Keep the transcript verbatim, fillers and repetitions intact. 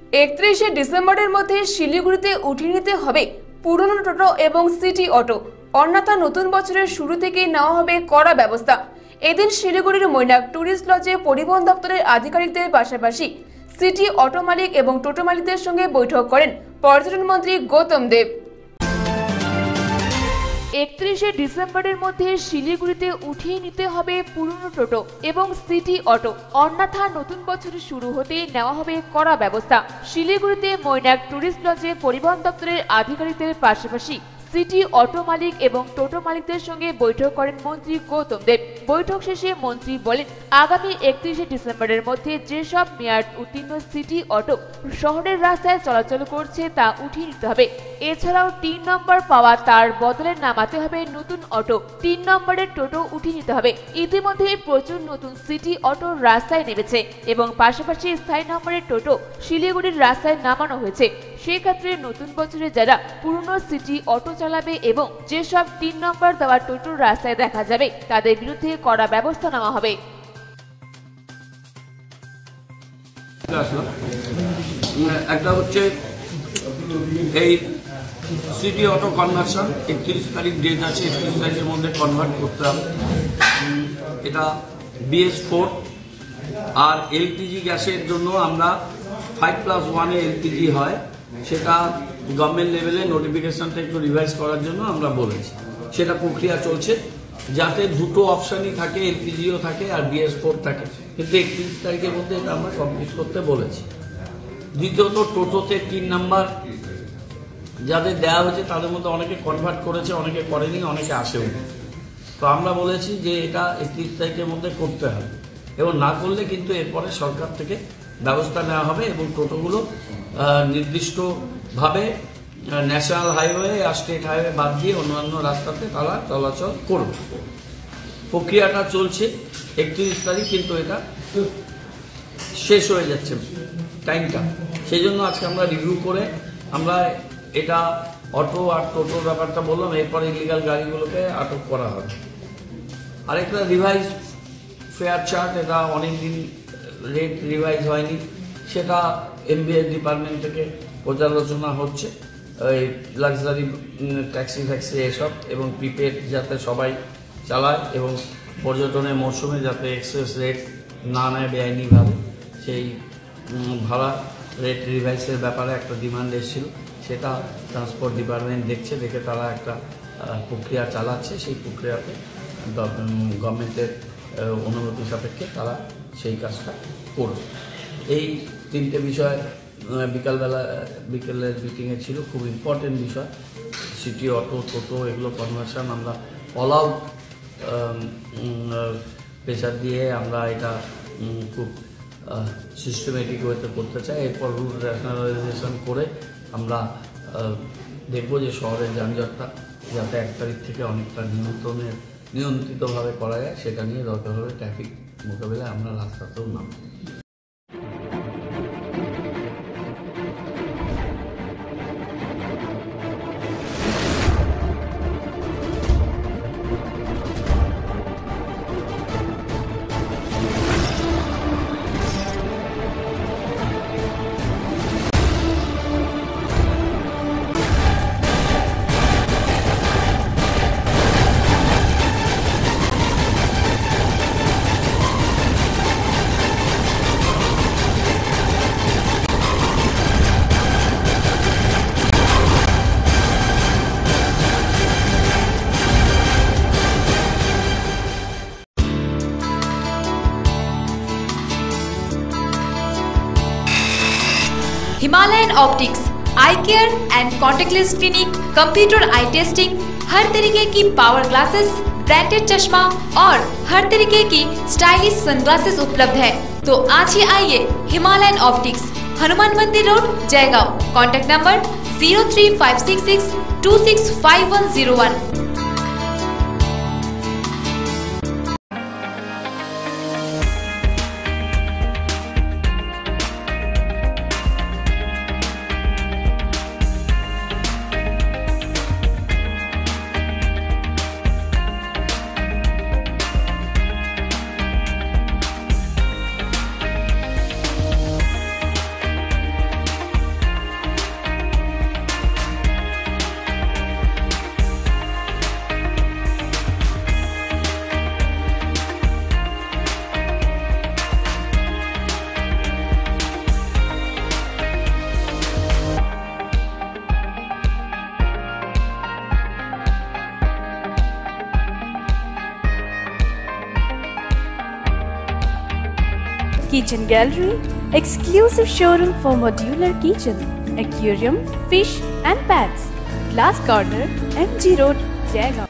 একত্রিশে ডিসেম্বরের মধ্যে শিলিগুড়িতে উঠিয়ে নিতে হবে পুরনো টোটো এবং সিটি অটো, অন্যথা নতুন বছরের শুরু থেকেই নেওয়া হবে কড়া ব্যবস্থা। এদিন শিলিগুড়ির মৈনাক ট্যুরিস্ট লজে পরিবহন দপ্তরের আধিকারিকদের পাশাপাশি সিটি অটো মালিক এবং টোটো মালিকদের সঙ্গে বৈঠক করেন পর্যটন মন্ত্রী গৌতম দেব। একত্রিশে ডিসেম্বরের মধ্যে শিলিগুড়িতে উঠিয়ে নিতে হবে পুরনো টোটো এবং সিটি অটো, অন্যথা নতুন বছর শুরু হতে নেওয়া হবে কড়া ব্যবস্থা। শিলিগুড়িতে মৈনাক ট্যুরিস্ট লজে পরিবহন দপ্তরের আধিকারিকদের পাশাপাশি সিটি অটো মালিক এবং টোটো মালিকদের সঙ্গে বৈঠক করেন মন্ত্রী গৌতম দেব। বৈঠক শেষে মন্ত্রী বলেন, আগামী একত্রিশে ডিসেম্বরের মধ্যে যেসব মেয়াদ উত্তীর্ণ সিটি অটো শহরের রাস্তায় চলাচল করছে তা উঠিয়ে নিতে হবে। এছাড়াও তিন নম্বর পাওয়া তার বদলে নামাতে হবে নতুন অটো, তিন নম্বরের টোটো উঠিয়ে নিতে হবে। ইতিমধ্যে প্রচুর নতুন সিটি অটো রাস্তায় নেমেছে এবং পাশাপাশি স্থায়ী নম্বরের টোটো শিলিগুড়ির রাস্তায় নামানো হয়েছে। সেক্ষেত্রে নতুন বছরে যারা পুরনো সিটি অটো চালাবে এবং যেসব তিন নম্বর দেওয়া টোটো রাস্তায় দেখা যাবে তাদের বিরুদ্ধে কড়া ব্যবস্থা নেওয়া হবে। একটা হচ্ছে এই সিটি অটো কনভার্সন, একত্রিশ তারিখ ডেট আছে, একত্রিশ তারিখের মধ্যে কনভার্ট করতে হবে। এটা বিএস ফোর আর এলপিজি গ্যাসের জন্য আমরা ফাইভ প্লাস ওয়ানে এলপিজি হয়, সেটা গভর্নমেন্ট লেভেলে নোটিফিকেশনটা একটু রিভাইজ করার জন্য আমরা বলেছি। সেটা প্রক্রিয়া চলছে যাতে দুটো অপশানই থাকে, এলপিজিও থাকে আর বিএস ফোর থাকে, কিন্তু একত্রিশ তারিখের মধ্যে এটা আমরা কমপ্লিট করতে বলেছি। দ্বিতীয়ত, টোটোতে তিন নাম্বার যাদের দেওয়া হয়েছে তাদের মধ্যে অনেকে কনভার্ট করেছে, অনেকে করেনি, অনেকে আসেও। তো আমরা বলেছি যে এটা একত্রিশ তারিখের মধ্যে করতে হবে এবং না করলে কিন্তু এরপরে সরকার থেকে ব্যবস্থা নেওয়া হবে এবং টোটোগুলো নির্দিষ্টভাবে ন্যাশনাল হাইওয়ে আর স্টেট হাইওয়ে বাদ দিয়ে অন্যান্য রাস্তাতে তারা চলাচল করবে। প্রক্রিয়াটা চলছে একত্রিশ তারিখ, কিন্তু এটা শেষ হয়ে যাচ্ছে টাইমটা। সেই জন্য আজকে আমরা রিভিউ করে আমরা এটা অটো আর টোটোর ব্যাপারটা বললাম, এরপরে ইলিগাল গাড়িগুলোকে আটক করা হবে। আরেকটা রিভাইজ ফেয়ার চার্ট, এটা অনেকদিন রেট রিভাইজ হয়নি, সেটা এমবিএস ডিপার্টমেন্ট থেকে পর্যালোচনা হচ্ছে। এই লাক্সারি ট্যাক্সি ফ্যাক্সি এসব এবং প্রিপেড যাতে সবাই চালায় এবং পর্যটনের মরশুমে যাতে এক্সেস রেট না নেয় বেআইনিভাবে, সেই ভাড়া রেট রিভাইসের ব্যাপারে একটা ডিমান্ড এসেছিল, সেটা ট্রান্সপোর্ট ডিপার্টমেন্ট দেখছে, দেখে তারা একটা প্রক্রিয়া চালাচ্ছে। সেই প্রক্রিয়াতে গভর্নমেন্টের অনুমতি সাপেক্ষে তারা সেই কাজটা করবে। এই তিনটে বিষয় বিকালবেলা বিকেলের মিটিংয়ে ছিল, খুব ইম্পর্টেন্ট বিষয়। সিটি অটো, টোটো এগুলো কনভার্সন আমরা অল আউট প্রেশার দিয়ে আমরা এটা খুব সিস্টেমেটিক ওয়েতে করতে চাই। এরপর রুট রেশনালাইজেশন করে আমরা দেখব যে শহরের যানজটটা যাতে এক তারিখ থেকে অনেকটা নিয়ন্ত্রণের নিয়ন্ত্রিতভাবে করা যায়, সেটা নিয়ে দরকার হলে ট্রাফিক মোকাবিলায় আমরা রাস্তাতেও নামব। Himalayan optics eye care and contactless clinic, computer eye testing, हर तरीके की पावर ग्लासेस, ब्रांडेड चश्मा और हर तरीके की स्टाइलिश सनग्लासेस उपलब्ध है। तो आज ही आइए Himalayan optics, Hanuman Mandir road, Jaigaon. Contact number zero three five six six two six five one zero one. Kitchen Gallery, exclusive showroom for modular kitchen, aquarium, fish and pets. Glass Corner, M G Road, Jaigaon.